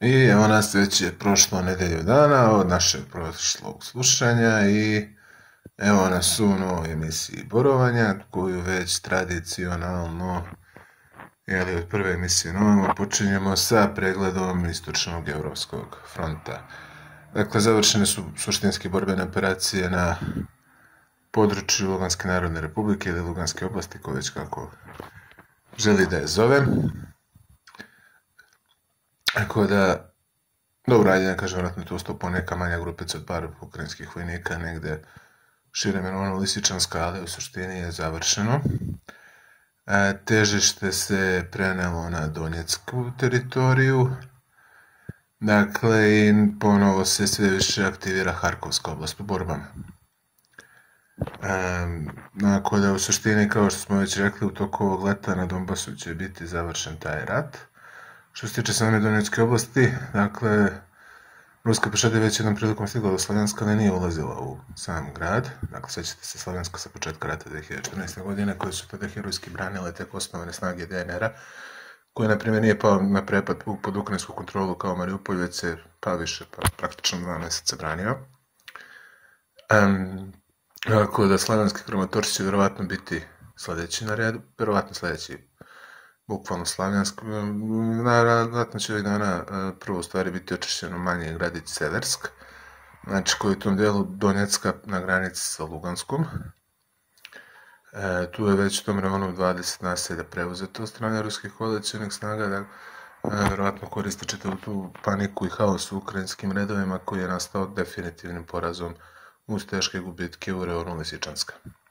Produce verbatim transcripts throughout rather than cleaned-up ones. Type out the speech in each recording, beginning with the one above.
I evo nas, već je prošlo nedelju dana od našeg prošlog slušanja i evo nas u novoj emisiji Borovanja, koju već tradicionalno, jeli, od prve emisije novimo, počinjemo sa pregledom Istočnog Evropskog fronta. Dakle, završene su suštinske borbene operacije na području Luganske narodne republike ili Luganske oblasti, ko već kako želi da je zove. Tako da, dobro, ajde ne kažem, vratno je tu ustupao neka manja grupica od par ukrajinskih vojnika, negde šire imenovano Lisičanska, ali u suštini je završeno. E, težište se prenelo na Donjecku teritoriju, dakle, i ponovo se sve više aktivira Harkovska oblast u borbama. E, nakon da u suštini, kao što smo već rekli, u toku ovog leta na Donbasu će biti završen taj rat. Što se tiče same Donjecke oblasti, dakle, ruska pešada je već jednom prilikom stigla do Slavjanska, ali nije ulazila u sam grad. Dakle, sećate se Slavjanska sa početka rata dve hiljade četrnaeste. godine, koje su tada herojski branile tek osnovane snage D N R-a, koje, na primjer, nije pao na prepad pod ukrajinsku kontrolu kao Mariupolj, već se pa više, pa praktično dva meseca branio. Um, tako da Slavjanski krematorci će verovatno biti sledeći na redu, verovatno sledeći bukvalno Slavjansk, vratno će ovih dana prvo u stvari biti očišćeno manje gradić Seversk, znači koji je u tom delu Donjecka na granici sa Luganskom. E, tu je već u tom rajonu dvadeset naselja preuzeto od strane ruskih koalicijonih snaga, da e, verovatno koriste čitavu tu paniku i haos u ukrajinskim redovima koji je nastao definitivnim porazom uz teške gubitke u rajonu Lisičanska.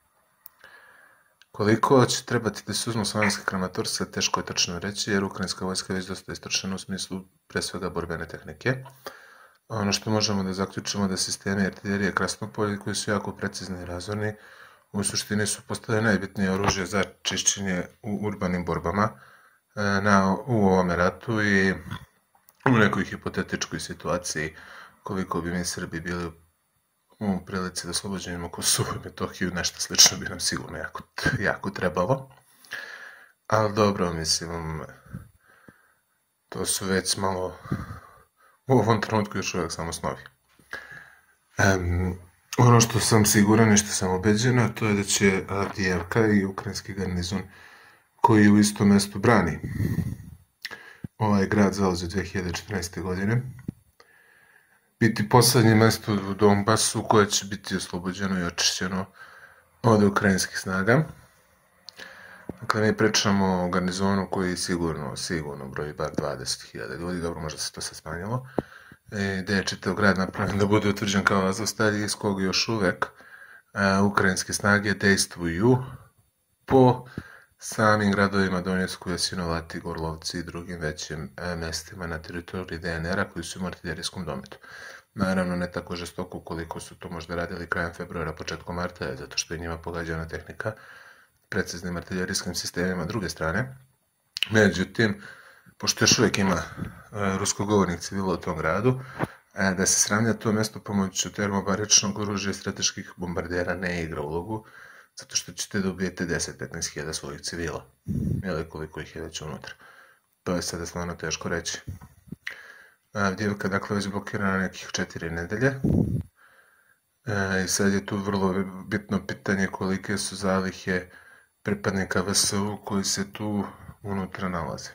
Koliko će trebati da se uzmu slavjanske krematorce, teško je tačno reći, jer ukrajinska vojska je već dosta istrčena u smislu pre svega borbene tehnike. Ono što možemo da zaključimo da sistemi artiljerije Krasnopolje, koji su jako precizni i razorni, u suštini su postale najbitnije oružje za čišćenje u urbanim borbama na, u ovome ratu i u nekoj hipotetičkoj situaciji koliko bi mi Srbi bili u prilici da oslobođenjemo Kosovo i Metohiju, nešto slično bi nam sigurno jako, jako trebalo. Ali dobro, mislim, to su već malo u ovom trenutku još uvijek samo snovi. Um, ono što sam siguran i što sam ubeđen, to je da će Avdijevka i ukrajinski garnizon koji u istom mestu brani ovaj grad zauzeo dve hiljade četrnaeste. godine, biti poslednje mesto u Donbasu koje će biti oslobođeno i očišćeno od ukrajinskih snaga. Dakle, mi pričamo o garnizonu koji sigurno, sigurno broji bar dvadeset hiljada ljudi, dobro, možda se to sad smanjilo, gde je čitav grad napravljen da bude utvrđen kao Azovstalj, iz kog još uvek a, ukrajinske snage dejstvuju po samim gradovima Donjecku, Jasinovati, Gorlovci i drugim većim e, mestima na teritoriji D N R-a koji su u artiljerijskom dometu. Naravno, ne tako žestoko koliko su to možda radili krajem februara, početkom marta, zato što je njima pogađana tehnika preciznim artiljerijskim sistemima druge strane. Međutim, pošto još uvijek ima e, ruskogovornih civila u tom gradu, e, da se sravnja to mesto pomoću termobaričnog oružja i strateških bombardera ne igra ulogu, zato što ćete da ubijete deset do petnaest hiljada svojih civila, ili koliko ih je već unutra. To je sada stvarno teško reći. Avdijevka, dakle, već blokirana nekih četiri nedelje. E, I sad je tu vrlo bitno pitanje kolike su zalihe pripadnika V S U koji se tu unutra nalaze.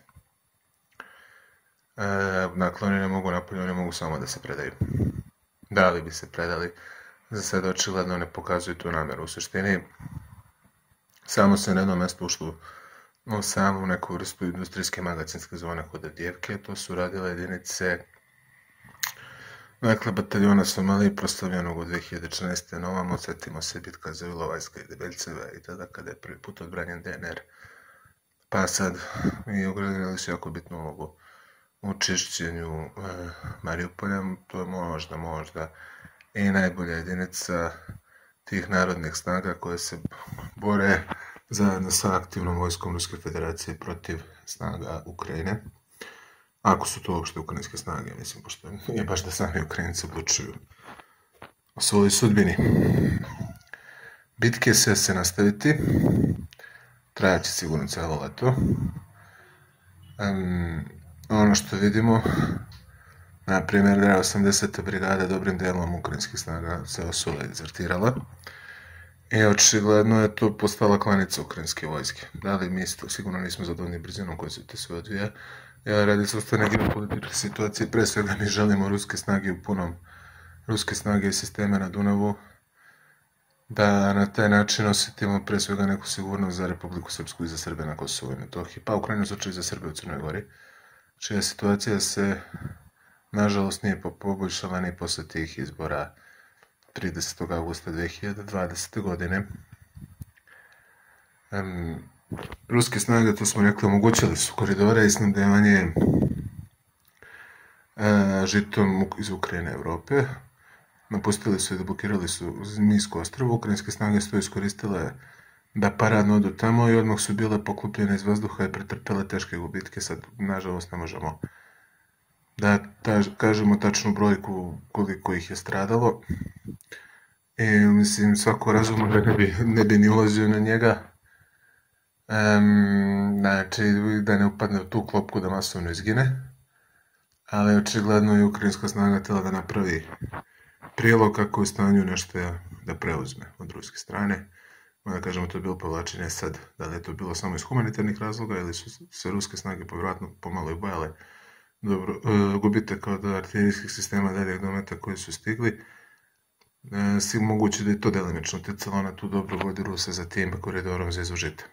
E, dakle, oni ne mogu napolje, oni mogu samo da se predaju. Da li bi se predali? Za sada očigledno ne pokazuju tu nameru. U suštini, samo se na jednom mestu ušlo u samu neku vrstu industrijske magacinske zone kod Avdijevke. To su radile jedinice, dakle, bataljona Somalije proslavljenog u dve hiljade četrnaeste. na ovom, odsjetimo se bitka za Ilovajska i Debeljceva i tada kada je prvi put odbranjen D N R. Pa sad i odigrali su jako bitnu ulogu u čišćenju e, Mariupolja. To je možda, možda i najbolja jedinica tih narodnih snaga koje se bore zajedno sa aktivnom vojskom Ruske federacije protiv snaga Ukrajine. Ako su to uopšte ukrajinske snage, mislim, pošto je baš da sami Ukrajinci odlučuju o svojoj sudbini. Bitke će se nastaviti, trajaće sigurno celo leto. Um, ono što vidimo Na primjer, osamdeseta brigada dobrim delom ukrajinskih snaga se osula i dezertirala. I očigledno je to postala klanica ukrajinske vojske. Da li mi isto, sigurno nismo zadovoljni brzinom koja se to sve odvija. Ja radi se ostane geopolitičke situacije, pre svega mi želimo ruske snage u punom, ruske snage i sisteme na Dunavu, da na taj način osjetimo pre svega neku sigurnost za Republiku Srpsku i za Srbe na Kosovu i Metohiji, pa u krajnjem slučaju za Srbe u Crnoj Gori, čija situacija se, nažalost, nije poboljšala ni posle tih izbora tridesetog avgusta dve hiljade dvadesete. godine. Um, ruske snage, to smo rekli, omogućili su koridore i snabdevanje uh, žitom iz Ukrajine i Evrope. Napustili su i da blokirali su Minsku ostrvu. Ukrajinske snage su to iskoristile da paradno odu tamo i odmah su bile poklopljene iz vazduha i pretrpele teške gubitke. Sad, nažalost, ne možemo da ta, kažemo tačnu brojku koliko ih je stradalo. I, mislim, svako razumno ne bi, ne bi ni ulazio na njega. Um, znači, da ne upadne u tu klopku da masovno izgine. Ali očigledno je ukrajinska snaga htjela da napravi prilog kako u stanju nešto da preuzme od ruske strane. Da kažemo, to je bilo povlačenje sad. Da li je to bilo samo iz humanitarnih razloga ili su se ruske snage povjerojatno pomalo i bojale dobro, e, gubitaka od artiljerijskih sistema daljeg dometa koji su stigli. E, svi moguće da je to delimično utjecalo na tu dobru volju Rusa za tim koridorom za izvožite.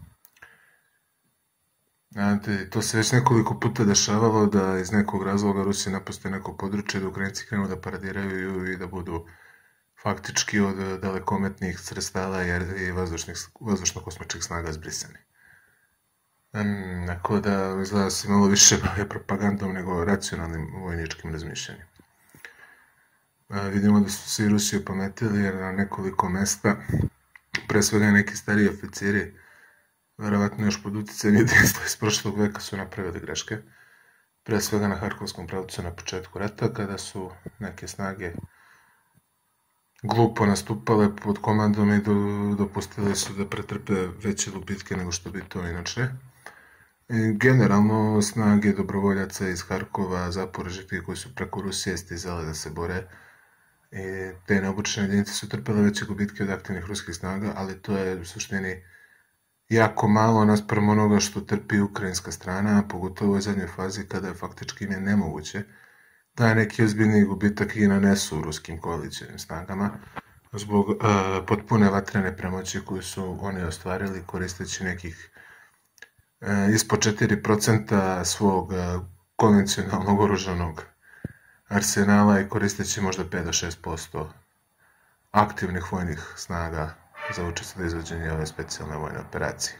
Znate, to se već nekoliko puta dešavalo da iz nekog razloga Rusi napuste neko područje, da Ukrajinci krenu da paradiraju i da budu faktički od dalekometnih sredstava i vazdušno-kosmičkih snaga zbrisani. Um, tako da izgleda se malo više bave propagandom nego racionalnim vojničkim razmišljanjem. Uh, vidimo da su se i Rusi opametili jer na nekoliko mesta, pre svega neki stariji oficiri, verovatno još pod uticajem jedinstva iz prošlog veka su napravili greške. Pre svega na Harkovskom pravcu na početku rata, kada su neke snage glupo nastupale pod komandom i do, dopustili su da pretrpe veće gubitke nego što bi to inače. I generalno snage dobrovoljaca iz Harkova, Zaporožja koji su preko Rusije stizale da se bore, i te neobučene jedinice su trpele veće gubitke od aktivnih ruskih snaga, ali to je u suštini jako malo naspram onoga što trpi ukrajinska strana, a pogotovo u ovoj zadnjoj fazi kada je faktički ne nemoguće da neki ozbiljni gubitak i nanesu ruskim koalicijnim snagama zbog uh, potpune vatrene premoći koju su oni ostvarili koristeći nekih uh, ispod četiri procenta svog uh, konvencionalnog oružanog arsenala i koristeći možda pet do šest posto aktivnih vojnih snaga za učešće za izvođenje ove specijalne vojne operacije.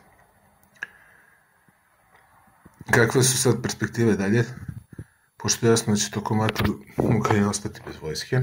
Kakve su sad perspektive dalje? Pošto je jasno da će tokom rata Ukrajina ostati bez vojske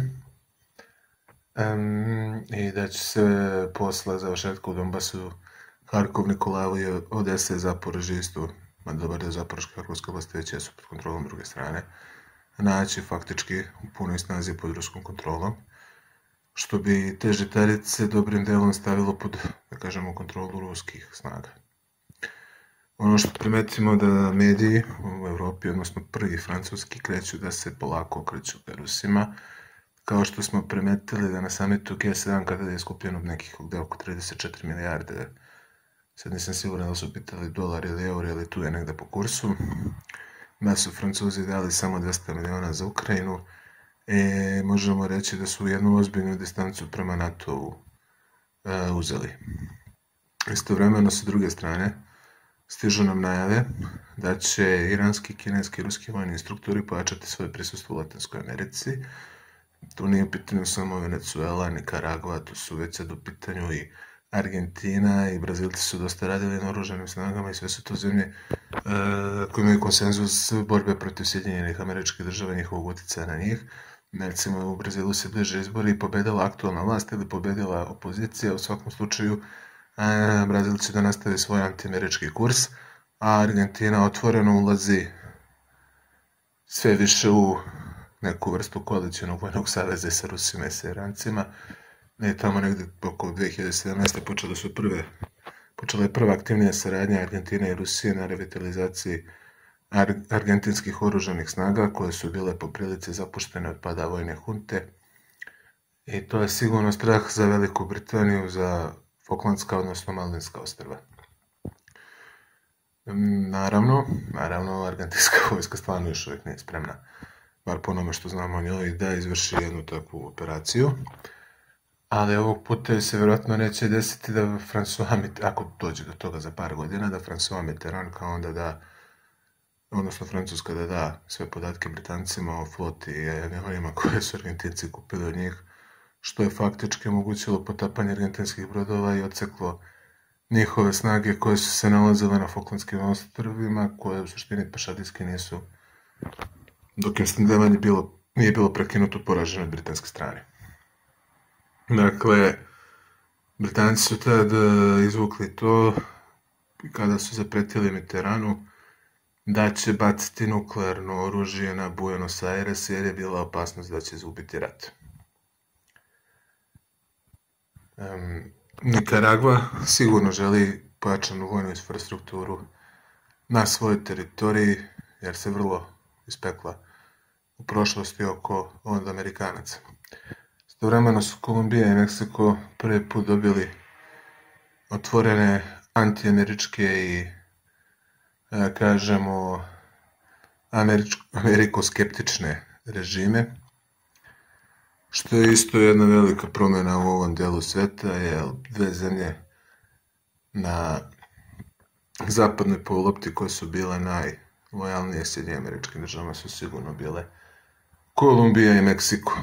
um, i da će se posle završetka u Donbasu, Harkov, Nikolaevo i Odese, Zaporožje isto, mada dobar deo Zaporoške Harkovske oblasti već jesu pod kontrolom druge strane, naći faktički u punoj snazi pod ruskom kontrolom, što bi te žitarice dobrim delom stavilo pod, da kažemo, kontrolu ruskih snaga. Ono što primetimo da mediji u Evropi, odnosno prvi francuski, kreću da se polako okreću ka Rusima, kao što smo primetili da na samitu G sedam kada je skupljeno nekih ovde oko trideset četiri milijarde, sad nisam siguran da su pitali dolar ili euro ili tu je negde po kursu, da su Francuzi dali samo dvesta miliona za Ukrajinu, e, možemo reći da su jednu ozbiljnu distancu prema NATO-u e, uzeli. Istovremeno, sa druge strane, stižu nam najave da će iranski, kineski i ruski vojni instruktori pojačati svoje prisustvo u Latinskoj Americi. Tu nije u pitanju samo Venezuela, Nikaragva, tu su već sad u pitanju i Argentina i Brazilci su dosta radili na oružanim snagama i sve su to zemlje e, koje imaju konsenzus borbe protiv Sjedinjenih Američkih Država i njihovog utjecaja na njih. Recimo, u Brazilu se bliže izbori i pobedila aktualna vlast ili pobedila opozicija, u svakom slučaju a, Brazil će da nastavi svoj antiamerički kurs, a Argentina otvoreno ulazi sve više u neku vrstu koalicionog vojnog saveza sa Rusima i sa Irancima. I tamo negde oko dve hiljade sedamnaeste. počela su prve, počela je prva aktivnija saradnja Argentine i Rusije na revitalizaciji argentinskih oružanih snaga koje su bile po prilici zapuštene od pada vojne hunte. I to je sigurno strah za Veliku Britaniju, za Falklandska, odnosno Malvinska ostrva. Naravno, naravno, argentinska vojska stvarno još uvijek nije spremna, bar po onome što znamo o njoj, da izvrši jednu takvu operaciju. Ali ovog puta se vjerojatno neće desiti da François Mitterrand, ako dođe do toga za par godina, da François Mitterrand kao onda da, odnosno Francuska da da sve podatke Britancima o floti i avionima koje su Argentinci kupili od njih, što je faktički omogućilo potapanje argentinskih brodova i odseklo njihove snage koje su se nalazile na Falklandskim ostrvima, koje u suštini pešadijski nisu, dok im snabdevanje bilo, nije bilo prekinuto, poraženo od britanske strane. Dakle, Britanci su tad izvukli to kada su zapretili Mitterrandu da će baciti nuklearno oružje na Buenos Aires jer je bila opasnost da će izgubiti rat. Um, Nikaragva sigurno želi pojačanu vojnu infrastrukturu na svojoj teritoriji jer se vrlo ispekla u prošlosti oko od Amerikanaca. Istovremeno su Kolumbija i Meksiko prvi put dobili otvorene antiameričke i, da kažemo, amerikoskeptične režime, što je isto jedna velika promjena u ovom delu sveta, jer dve zemlje na zapadnoj polulopti koje su bile najlojalnije Sjedinjenim Američkim Državama su sigurno bile Kolumbija i Meksiko.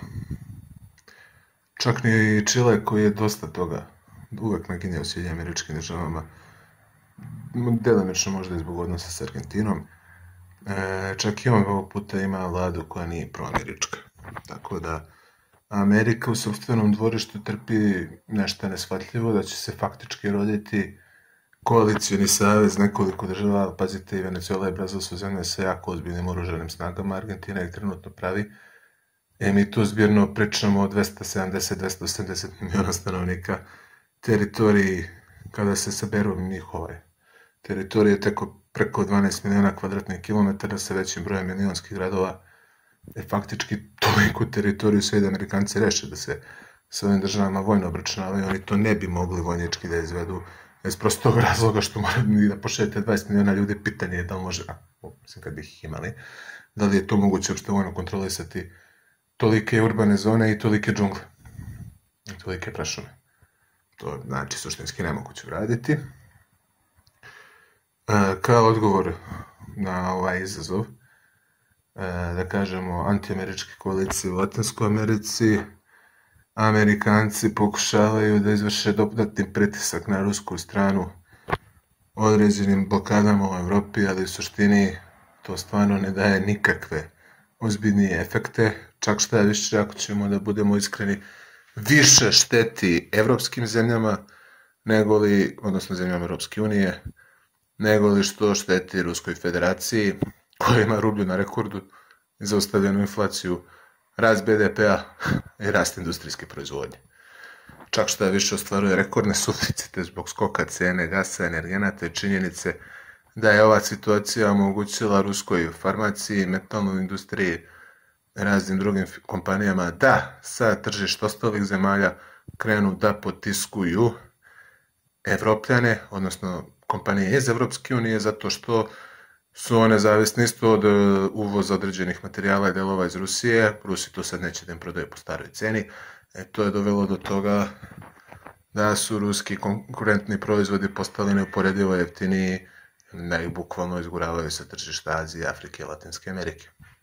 Čak ni Čile, koji je dosta toga uvek naginjao Sjedinjenim Američkim Državama, delimično možda i zbog odnosa s Argentinom, e, čak i on ovog puta ima vladu koja nije proamerička. Tako da Amerika u sopstvenom dvorištu trpi nešto neshvatljivo, da će se faktički roditi koalicioni savez nekoliko država. Pazite, i Venezuela i Brazil su zemlje sa jako ozbiljnim oružanim snagama, Argentina ih trenutno pravi. E, mi tu zbirno pričamo o dvesta sedamdeset do dvesta osamdeset miliona stanovnika, teritoriji, kada se saberu njihove teritorije, teko preko dvanaest miliona kvadratnih kilometara sa većim brojem milionskih gradova, je faktički toliku teritoriju sve da Amerikanci reše da se s ovim državama vojno obračunavaju, oni to ne bi mogli vojnički da izvedu, iz prostog razloga što morate da pošaljete dvadeset miliona ljudi, pitanje je da li može, a, mislim kad bih ih imali, da li je to moguće uopšte vojno kontrolisati tolike urbane zone i tolike džungle, i tolike prašume. To znači suštinski nemoguće uraditi. E, kao odgovor na ovaj izazov, da kažemo, antiameričke koalicije u Latinskoj Americi, Amerikanci pokušavaju da izvrše dodatni pritisak na rusku stranu određenim blokadama u Evropi, ali u suštini to stvarno ne daje nikakve ozbiljnije efekte, čak šta više, ako ćemo da budemo iskreni, više šteti evropskim zemljama, nego li, odnosno zemljama Evropske unije, nego li što šteti Ruskoj federaciji, koja ima rublju na rekordu, zaustavljenu inflaciju, rast be de pe-a i rast industrijske proizvodnje. Čak šta više ostvaruje rekordne suficite zbog skoka cene gasa, energenata i činjenice da je ova situacija omogućila ruskoj farmaciji, metalnoj industriji i raznim drugim kompanijama da sa tržišta ostalih zemalja krenu da potiskuju Evropljane, odnosno kompanije iz Evropske unije, zato što su one zavisne isto od uvoza određenih materijala i delova iz Rusije. Rusi to sad neće da im prodaju po staroj ceni. E, to je dovelo do toga da su ruski konkurentni proizvodi postali neuporedivo jeftiniji, da ih bukvalno izguravaju sa tržišta Azije, Afrike i Latinske Amerike.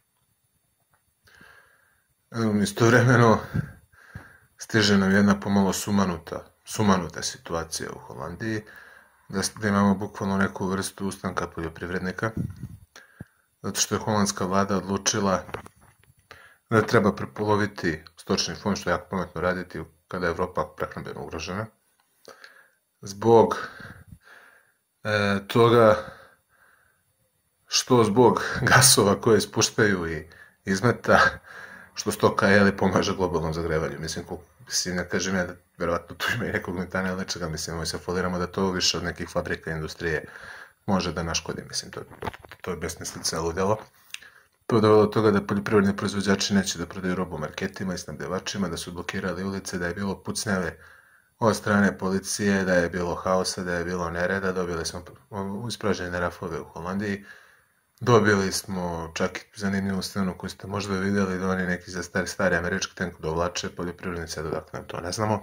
Istovremeno stiže nam jedna pomalo sumanuta, sumanuta situacija u Holandiji, da, da imamo bukvalno neku vrstu ustanka poljoprivrednika, zato što je holandska vlada odlučila da treba prepoloviti stočni fond, što je jako pametno raditi kada je Evropa prehrambeno ugrožena, zbog e, toga što zbog gasova koje ispuštaju i izmeta, što stoka jeli pomaže globalnom zagrevanju. Mislim, mislim, ne kažem ja da verovatno tu ima i nekog metana ili nečega, mislim, mi se foliramo da to više od nekih fabrika industrije može da naškodi, mislim, to, to, to je besmislica, ludilo. To je dovelo do toga da poljoprivredni proizvođači neće da prodaju robu marketima i snabdevačima, da su blokirali ulice, da je bilo pucnjave od strane policije, da je bilo haosa, da je bilo nereda, dobili smo ispražnjene rafove u Holandiji, dobili smo čak i zanimljivu scenu koju ste možda vidjeli, da oni neki za stari, stari američki tank dovlače, poljoprivrednice, dodakle to ne znamo.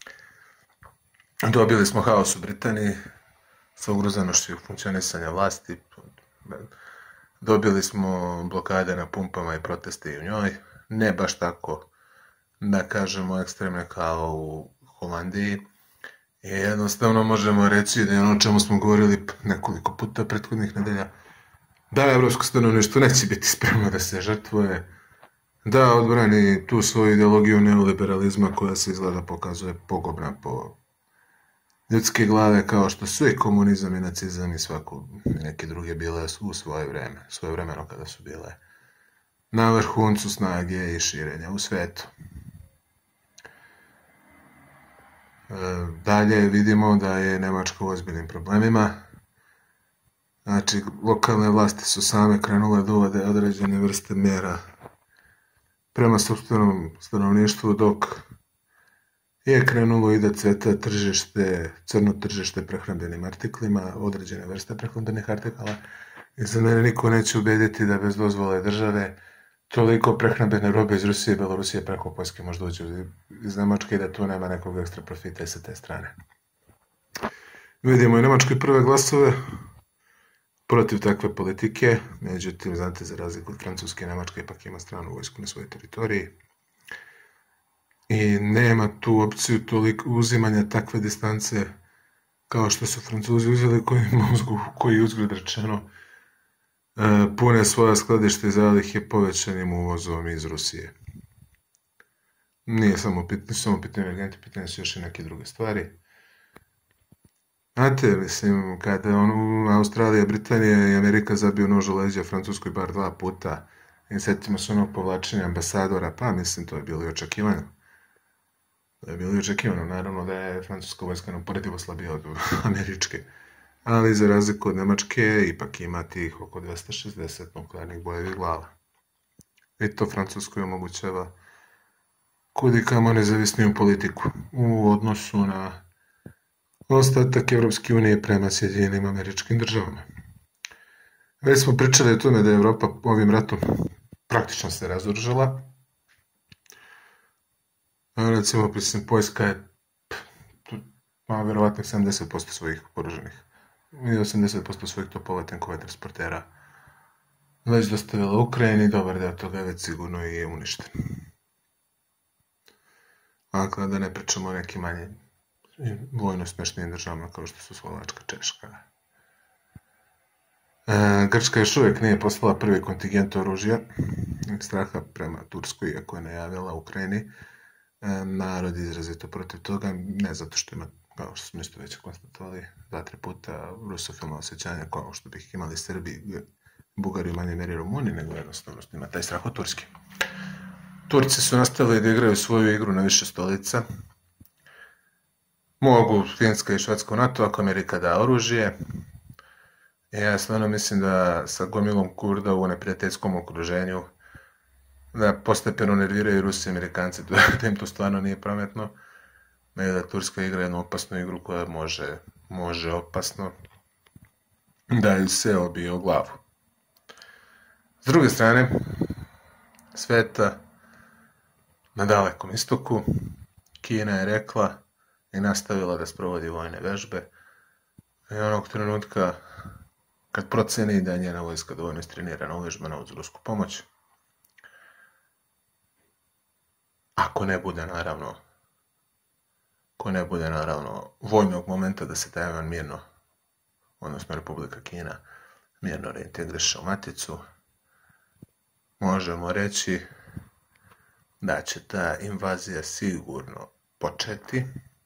Dobili smo haos u Britaniji sa ugrozanošću funkcionisanja vlasti, dobili smo blokade na pumpama i proteste i u njoj, ne baš tako, da kažemo, ekstremne kao u Holandiji. I jednostavno možemo reći da je ono o čemu smo govorili nekoliko puta prethodnih nedelja, da evropsko stanovništvo neće biti spremno da se žrtvuje, da odbrani tu svoju ideologiju neoliberalizma koja se izgleda pokazuje pogubna po ljudske glave, kao što su i komunizam i nacizam i svako neke druge bile u svoje vreme, svoje vremeno kada su bile na vrhuncu snage i širenja u svetu. Dalje vidimo da je Nemačka u ozbiljnim problemima. Znači, lokalne vlasti su same krenule da uvode određene vrste mjera prema sopstvenom stanovništvu, dok je krenulo i da cveta tržište, crno tržište prehrambenim artiklima, određene vrste prehrambenih artikala. I za mene niko neće ubediti da bez dozvole države toliko prehrambene robe iz Rusije i Belorusije preko Poljske možda uđe iz Nemačke i da tu nema nekog ekstra profita i sa te strane. Vidimo i Nemačke prve glasove protiv takve politike, međutim, znate, za razliku od Francuske, Nemačka ipak ima stranu vojsku na svojoj teritoriji i nema tu opciju toliko uzimanja takve distance kao što su Francuzi uzeli, koji mozgu, koji uzgled rečeno pune svoja skladište i zalihe povećanim uvozom iz Rusije. Nije samo pitanje, samo pitanje energenti, pitanje su još i neke druge stvari. Znate, mislim, kada on, Australija, Britanija i Amerika zabiju nož u leđa Francuskoj bar dva puta i setimo se onog povlačenja ambasadora, pa mislim, to je bilo i očekivano. To je bilo i očekivano, naravno da je francuska vojska neuporedivo slabija od američke. Ali za razliku od Nemačke, ipak ima tih oko dvesta šezdeset nuklearnih bojevih glava. I to Francuskoj omogućava kudikamo nezavisniju politiku u odnosu na ostatak Evropske unije prema Sjedinjenim Američkim Državama. Već smo pričali o tome da je Evropa ovim ratom praktično se razoružala. Recimo, mislim, Poljska je ima verovatno sedamdeset posto svojih oružanih i osamdeset posto svojih topova, tenkova i transportera već dostavila Ukrajini, dobar deo toga je već sigurno i je uništen. Dakle, da ne pričamo o nekim manje vojno smešnijim državama kao što su Slovačka, Češka. E, Grčka još uvijek nije poslala prvi kontingent oružja, straha prema Turskoj, iako je najavila Ukrajini. E, narod je izrazito protiv toga, ne zato što ima, kao što smo isto već konstatovali, dva, tri puta rusofilna osjećanja, kao što bih imali Srbi, Bugari, manje meri Rumuni, nego jednostavno ima taj strah od Turske. Turci su nastavili da igraju svoju igru na više stolica. Mogu Finska i Švedska u NATO ako Amerika da oružje. Ja stvarno mislim da sa gomilom Kurda u neprijateljskom okruženju da postepeno nerviraju Rusi i Amerikanci, da im to stvarno nije pametno. Nego da Turska igra jednu opasnu igru koja može, može opasno da ju se obije o glavu. S druge strane, sveta na Dalekom istoku, Kina je rekla i nastavila da sprovodi vojne vežbe i onog trenutka kad proceni da je njena vojska dovoljno istrenirana, uvežbana uz rusku pomoć, ako ne bude naravno ako ne bude naravno vojnog momenta da se Tajvan mirno, odnosno Republika Kina, mirno reintegriše u maticu, možemo reći da će ta invazija sigurno početi.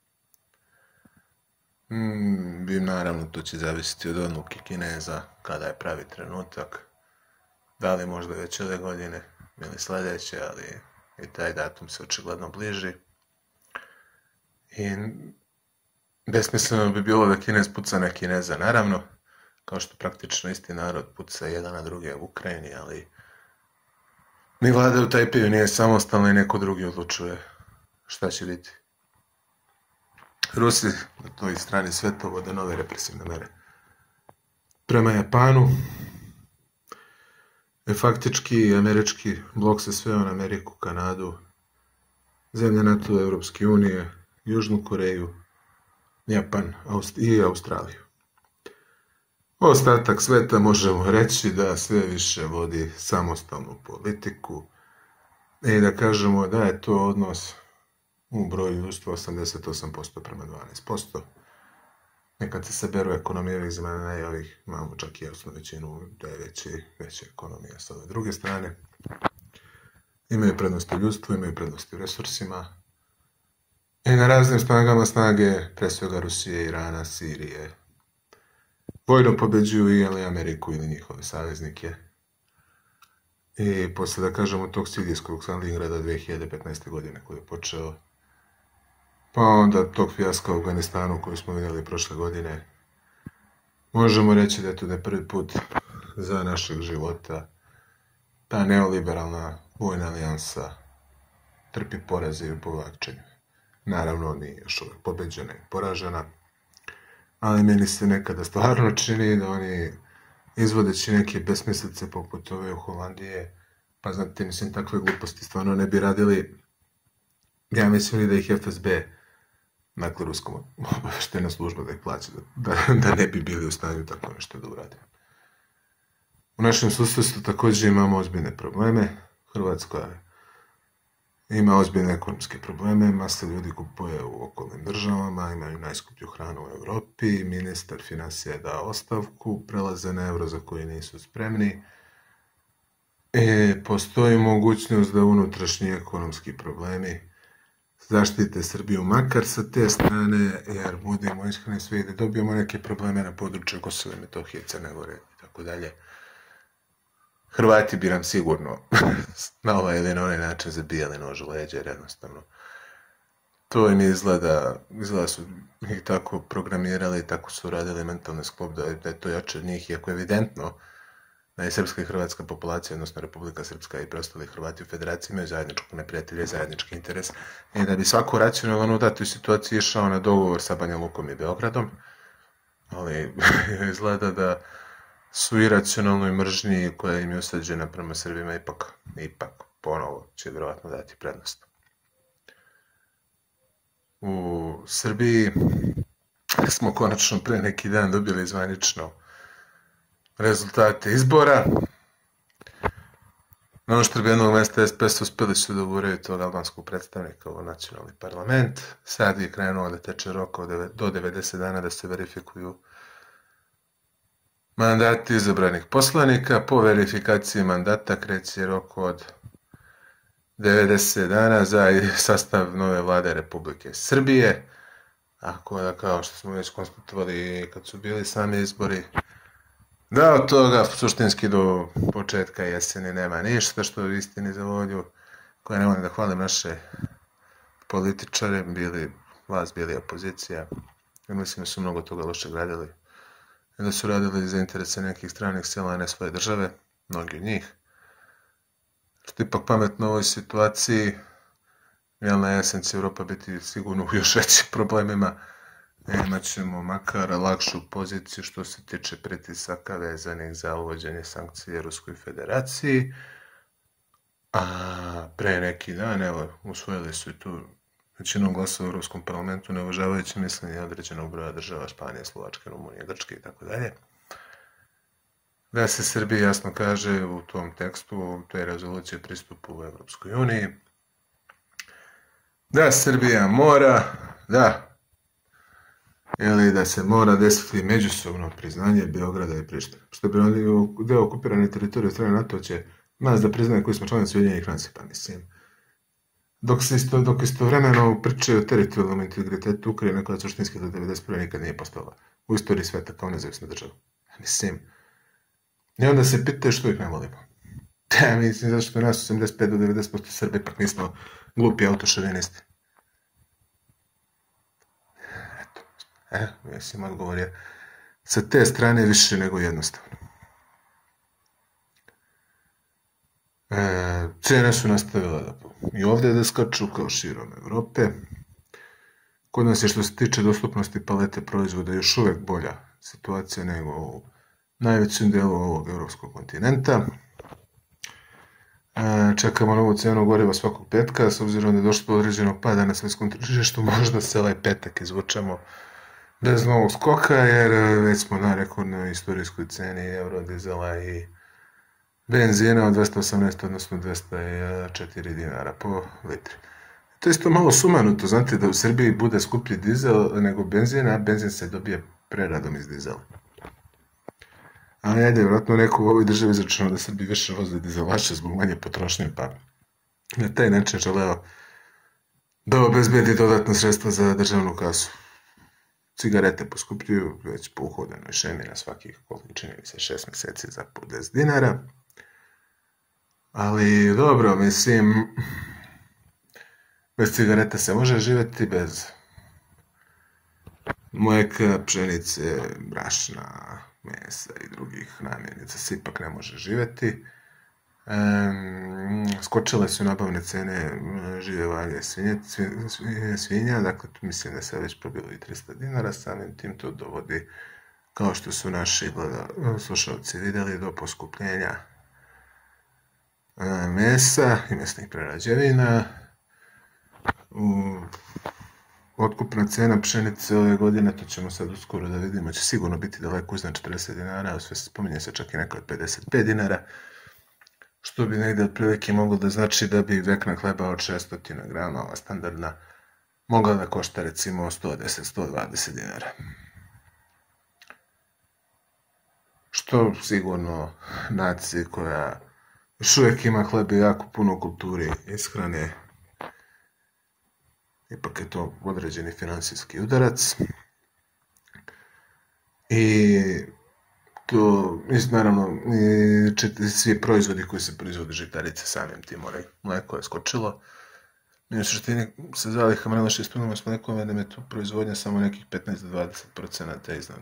Mm, bi naravno to će zavisiti od odluke Kineza kada je pravi trenutak, da li možda već ove godine ili sledeće, ali i taj datum se očigledno bliži. I besmisleno bi bilo da Kinez puca na Kineza, naravno, kao što praktično isti narod puca jedan na druge u Ukrajini, ali ni vlada u Tajpeju nije samostalna i neko drugi odlučuje šta će biti. Rusi na toj strani sveta vode nove represivne mere prema Japanu. E, faktički, američki blok se sveo na Ameriku, Kanadu, zemlje NATO, Evropske unije, Južnu Koreju, Japan i Australiju. Ostatak sveta možemo reći da sve više vodi samostalnu politiku i da kažemo da je to odnos u broju društva osamdeset osam posto prema dvanaest posto. Nekad se saberu ekonomije ovih zemalja i ovih, imamo čak i jasnu većinu da je veći, veća ekonomija s ove druge strane. Imaju prednosti u ljudstvu, imaju prednosti u resursima i na raznim snagama snage, pre svega Rusije, Irana, Sirije, vojno pobeđuju ili Ameriku ili njihove saveznike. I posle, da kažemo, tog sirijskog Stalingrada dve hiljade petnaeste. godine koji je počeo, pa onda tog fijaska u Afganistanu koji smo vidjeli prošle godine, možemo reći da je to ne prvi put za našeg života ta neoliberalna vojna alijansa trpi poraze i u povlačenju. Naravno, nije još uvek pobeđena i poražena, ali meni se nekada stvarno čini da oni, izvodeći neke besmislice poput ove u Holandije, pa znate, mislim, takve gluposti stvarno ne bi radili. Ja mislim li da ih F S B, dakle, ruskom obaveštajna služba, da ih plaća, da, da ne bi bili u stanju tako nešto da urade. U našem susedstvu također imamo ozbiljne probleme. Hrvatska ima ozbiljne ekonomske probleme, masa ljudi kupuje u okolnim državama, imaju najskuplju hranu u Evropi, ministar finansija da ostavku, prelaze na euro za koji nisu spremni. E, postoji mogućnost da unutrašnji ekonomski problemi zaštite Srbiju makar sa te strane, jer budemo iskreni svi da dobijemo neke probleme na području Kosova i Metohije, Crne Gore i tako dalje. Hrvati bi nam sigurno na ovaj ili na onaj način zabijali nož u leđa, jer jednostavno to im izgleda, izgleda su ih tako programirali, tako su radili mentalni sklop da je, da je to jače od njih, iako je evidentno da je srpska i hrvatska populacija, odnosno Republika Srpska i preostali Hrvati u federaciji imaju zajedničkog neprijatelja i zajednički interes i da bi svako racionalan u datoj situaciji išao na dogovor sa Banja Lukom i Beogradom, ali izgleda da su iracionalnoj mržnji koja im je osađena prema Srbima ipak, ipak ponovo će vjerovatno dati prednost. U Srbiji smo konačno pre neki dan dobili zvanično rezultate izbora. Na oštrb jednog mesta S P S uspjeli su da uguraju tog albanskog predstavnika u nacionalni parlament. Sad je krenuo da teče rok do devedeset dana da se verifikuju mandati izabranih poslanika. Po verifikaciji mandata kreće rok od devedeset dana za sastav nove vlade Republike Srbije. Ako da, kao što smo već konstatovali kad su bili sami izbori, da od toga suštinski do početka jeseni nema ništa, što je istini za volju, koja ne volim da hvalim naše političare, bili vlast, bili opozicija, jer mislim da su mnogo toga loše radili. I da su radili za interese nekih stranih sila, a ne svoje države, mnogi od njih. Što je ipak pametno u ovoj situaciji, jer na jesen će Evropa biti sigurno u još većim problemima, imat ćemo makar lakšu poziciju što se tiče pritisaka vezanih za uvođenje sankcije Ruskoj federaciji. A pre neki dan, evo, usvojili su i tu većinom glasova u Europskom parlamentu, ne uvažavajući mišljenje određenog broja država, Španije, Slovačke, Rumunije, Grčke i tako dalje. Da se Srbiji jasno kaže u tom tekstu, to je rezolucija pristupu u Evropskoj uniji, da Srbija mora, da, ili da se mora desiti međusobno priznanje Beograda i Prištine. Što bi oni deo okupirane teritorije od strane NATO će nas da priznaje koji smo članici Ujedinjenih nacija, pa mislim. Dok se isto, dok istovremeno pričaju o teritorijalnom integritetu Ukrajine, koja suštinski do devedeset prve nikad nije postala u istoriji sveta kao nezavisna država. Mislim. I onda se pitaju što ih ne volimo. Ja mislim, zato što nas osamdeset pet do devedeset posto Srbe, ipak nismo glupi autošovinisti. E, mislim, odgovor je sa te strane više nego jednostavno. E, cene su nastavile da i ovdje da skaču kao širom Evrope. Kod nas je što se tiče dostupnosti palete proizvoda još uvek bolja situacija nego u najvećem delu ovog evropskog kontinenta. E, čekamo novu cenu goriva svakog petka, s obzirom da je došlo do određenog pada na svetskom tržištu, možda se ovaj petak izvučemo bez novog skoka, jer već smo na rekordnoj istorijskoj ceni eurodizela i benzina od dvesta osamnaest, odnosno dvesta četiri dinara po litri. To je isto malo sumanuto, znate, da u Srbiji bude skuplji dizel nego benzin, a benzin se dobije preradom iz dizela. Ali ajde, vjerojatno neko u ovoj državi izračunao da Srbi više voze dizelaše zbog manje potrošnje, pa na taj način želeo da obezbedi dodatna sredstva za državnu kasu. Cigarete poskupljuju već po uhodanoj šemi na svakih, koliko čini mi se, šest meseci za po deset dinara. Ali dobro, mislim, bez cigareta se može živjeti, bez mlijeka, pšenice, brašna, mesa i drugih namirnica se ipak ne može živjeti. Um, skočile su nabavne cene žive vage svinje, svinje, svinja, dakle tu mislim da se već probilo i trista dinara, samim tim to dovodi, kao što su naši gleda, slušalci vidjeli, do poskupljenja um, mesa i mesnih prerađevina. Um, Otkupna cena pšenice ove godine, to ćemo sad uskoro da vidimo, će sigurno biti daleko iznad četrdeset dinara, sve se spominje se čak i neka od pedeset pet dinara, što bi negde otprilike moglo da znači da bi vekna hleba od šesto grama, ova standardna, mogla da košta recimo sto deset do sto dvadeset dinara. Što sigurno naciji koja još uvijek ima hleba jako puno kulturi ishrane, ipak je to određeni finansijski udarac. I to, naravno, svi proizvodi koji se proizvode, žitarice, samim tim, mleko je skočilo. Mi u suštini sa zalihama relaše ispunimo s mlekom, da je to proizvodnja samo nekih petnaest do dvadeset procenata iznad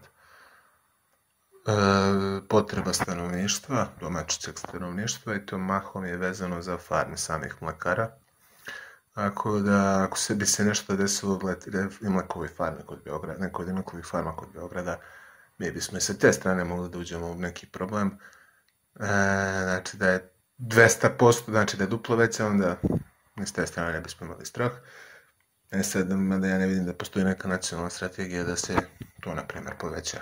potreba stanovništva, domaćeg stanovništva, i to mahom je vezano za farme samih mlekara. Ako da, ako se bi se nešto desilo u mlekovoj farme kod Beograda, nekoj od mlekovih farma kod Beograda, mi bismo i sa te strane mogli da uđemo u neki problem. E, znači da je dvesta posto, znači da je duplo veće, onda s te strane ne bismo imali strah. E sad, da ja ne vidim da postoji neka nacionalna strategija da se to, na primjer, poveća.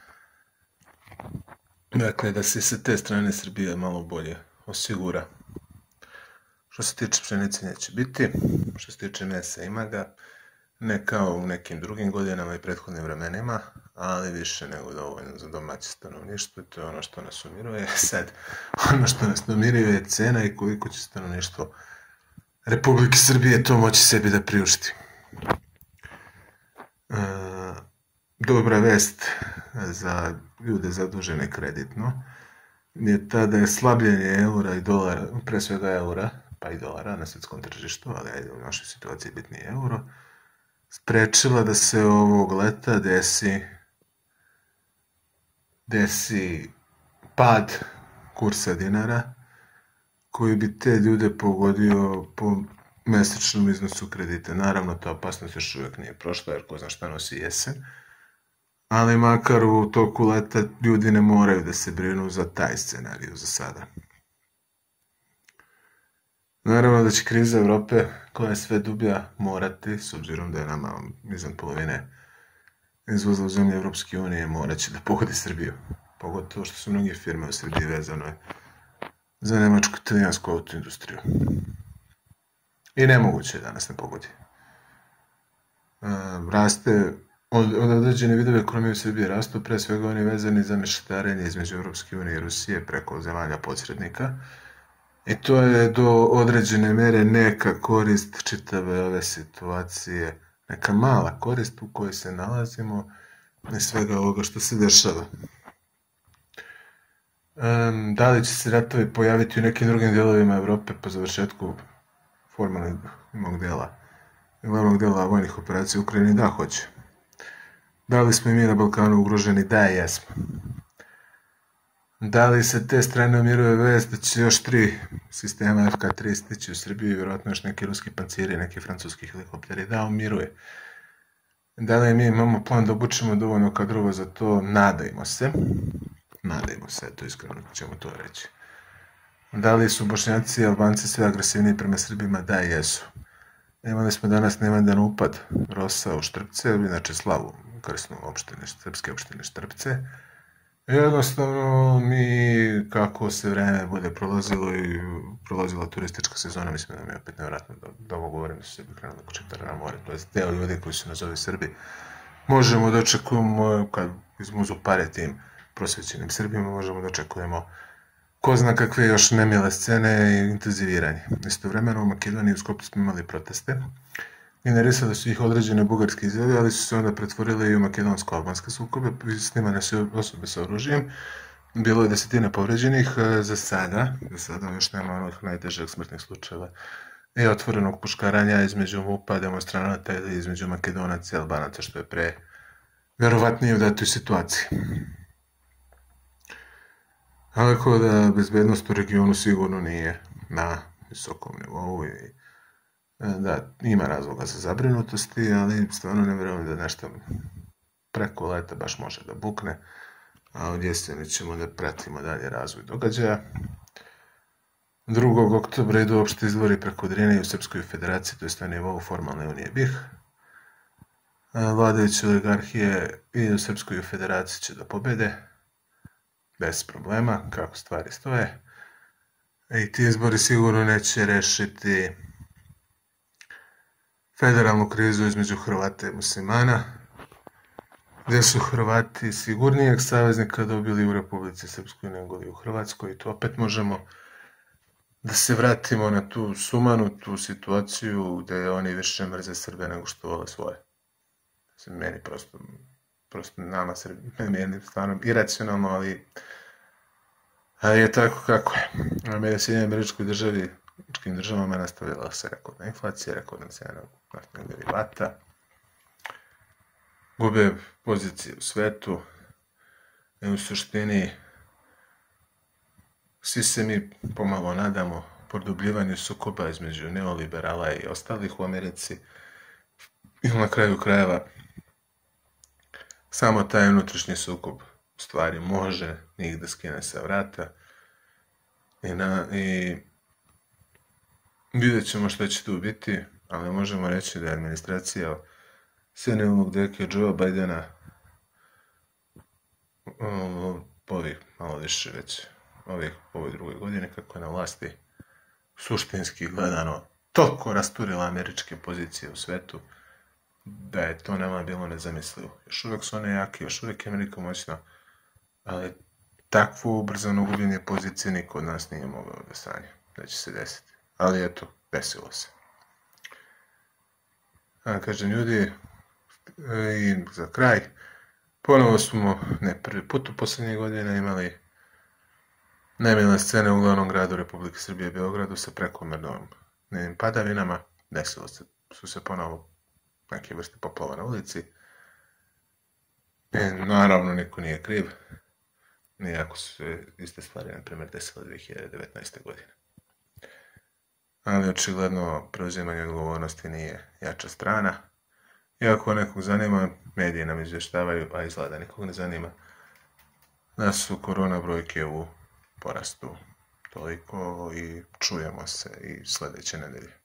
Dakle, da se sa te strane Srbije malo bolje osigura. Što se tiče pšenice neće biti, što se tiče mesa ima ga, ne kao u nekim drugim godinama i prethodnim vremenima, ali više nego dovoljno za domaće stanovništvo, to je ono što nas umiruje. Sad, ono što nas umiruje je cena i koliko će stanovništvo Republike Srbije to moći sebi da priušti. E, dobra vest za ljude zadužene kreditno je ta da je slabljenje eura i dolara, pre svega eura, pa i dolara na svetskom tržištu, ali ajde, u našoj situaciji bitnije euro, sprečila da se ovog leta desi, desi pad kursa dinara, koji bi te ljude pogodio po mesečnom iznosu kredita. Naravno, ta opasnost još uvijek nije prošla, jer ko zna šta nosi jesen, ali makar u toku leta ljudi ne moraju da se brinu za taj scenariju za sada. Naravno da će kriza Evrope, koja je sve dublja, morati, s obzirom da je nama iznad polovine izvoza u zemlje Evropske unije, morat će da pogodi Srbiju. Pogotovo što su mnoge firme u Srbiji vezane za nemačku italijansku autoindustriju. I nemoguće je da nas ne pogodi. Raste, od određene vidove ekonomije u Srbiji rastu, pre svega oni vezani za mešetarenje između Evropske unije i Rusije preko zemalja posrednika. I to je do određene mere neka korist čitave ove situacije, neka mala korist u kojoj se nalazimo i svega ovoga što se dešava. Da li će se ratovi pojaviti u nekim drugim dijelovima Evrope po završetku formalnog dela, glavnog dela vojnih operacija u Ukrajini? Da, hoće. Da li smo i mi na Balkanu ugroženi? Da, jesmo. Da li se te strane umiruje vest da će još tri sistema F K tri stići u Srbiju i vjerojatno još neki ruski panciri, neki francuski helikopteri? Da, umiruje. Da li mi imamo plan da obučimo dovoljno kadrova za to? Nadajmo se. Nadajmo se, to iskreno ćemo to reći. Da li su Bošnjaci i Albanci sve agresivniji prema Srbima? Da, jesu. Imali smo danas nemandan upad Rosa u Štrpce, inače slavu krsnu opštine, srpske opštine Štrpce. Jednostavno, mi, kako se vreme bude prolazilo i prolazila turistička sezona, mislim da mi je opet nevjerojatno da, da ovo govorim da su Srbi krenuli da četara na more, to je deo ljudi koji su nazovi Srbi. Možemo da očekujemo, kad izmuzu pare tim prosvećenim Srbima, možemo da očekujemo ko zna kakve još nemile scene i intenziviranje. Istovremeno u Makedoniji u Skopju smo imali proteste. Generisali su ih određene bugarske izjave, ali su se onda pretvorili i u makedonsko-albanske sukobe, snimane su osobe sa oružjem. Bilo je desetine povređenih, za sada, za sada još nema onih najtežih smrtnih slučajeva i otvorenog puškaranja između M U P-a, demonstranata ili između Makedonaca i Albanaca, što je pre verovatnije u datoj situaciji. Ali ako da bezbednost u regionu sigurno nije na visokom nivou i da, ima razloga za zabrinutosti, ali stvarno ne vjerujem da nešto preko leta baš može da bukne, a od jeseni ćemo da pratimo dalje razvoj događaja. drugog oktobra idu opšte izbori preko Drine i u Srpskoj federaciji, to je na nivou formalne unije B I H. Vladajuće oligarhije i u Srpskoj federaciji će da pobede, bez problema, kako stvari stoje. I ti izbori sigurno neće rešiti federalnu krizu između Hrvata i muslimana, gdje su Hrvati sigurnijeg saveznika dobili u Republici Srpskoj nego li u Hrvatskoj. I tu opet možemo da se vratimo na tu sumanu, tu situaciju gdje oni više mrze Srbe nego što vole svoje. Meni prosto, prosto nama Srbi, meni je stvarno iracionalno, ali, ali je tako kako je. Amerika Sjedinjene Američkoj državi, američkim državama nastavila se rekordna inflacija, rekordna cena naftnih derivata, gube pozicije u svetu i u suštini svi se mi pomalo nadamo produbljivanju sukoba između neoliberala i ostalih u Americi i na kraju krajeva samo taj unutrašnji sukob u stvari može njih da skine sa vrata i, na, i vidjet ćemo što će tu biti, ali možemo reći da je administracija senilnog deke Joea Bidena ovih malo više već ovih ovoj drugoj godine kako je na vlasti suštinski gledano toliko rasturila američke pozicije u svetu da je to nama bilo nezamislivo. Još uvek su one jake, još uvek je Amerika moćna, ali takvo ubrzano gubljenje pozicije niko od nas nije mogao da sanja da će se desiti. Ali eto, desilo se. A kažem ljudi, i za kraj, ponovo smo, ne prvi put u poslednje godine, imali nemile scene u glavnom gradu Republike Srbije, Beogradu, sa prekomernom padavinama. Desilo se, su se ponovo neke vrste poplava na ulici. E, naravno, niko nije kriv, nijako su se iste stvari, na primjer, desile dve hiljade devetnaeste. godine. Ali očigledno preuzimanje odgovornosti nije jača strana. Iako nekog zanima, mediji nam izvještavaju, a izgleda nikog ne zanima, da su korona brojke u porastu. Toliko i čujemo se i sljedeće nedelje.